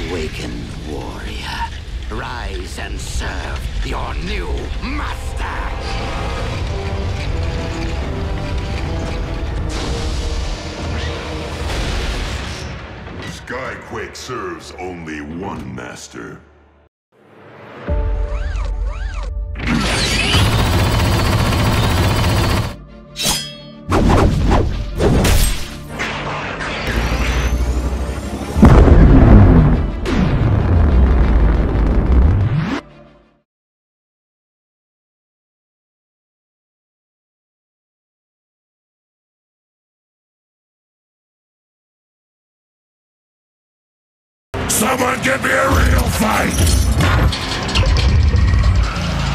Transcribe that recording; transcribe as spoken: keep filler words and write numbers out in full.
Awaken, warrior. Rise and serve your new master! Skyquake serves only one master. Someone give me a real fight!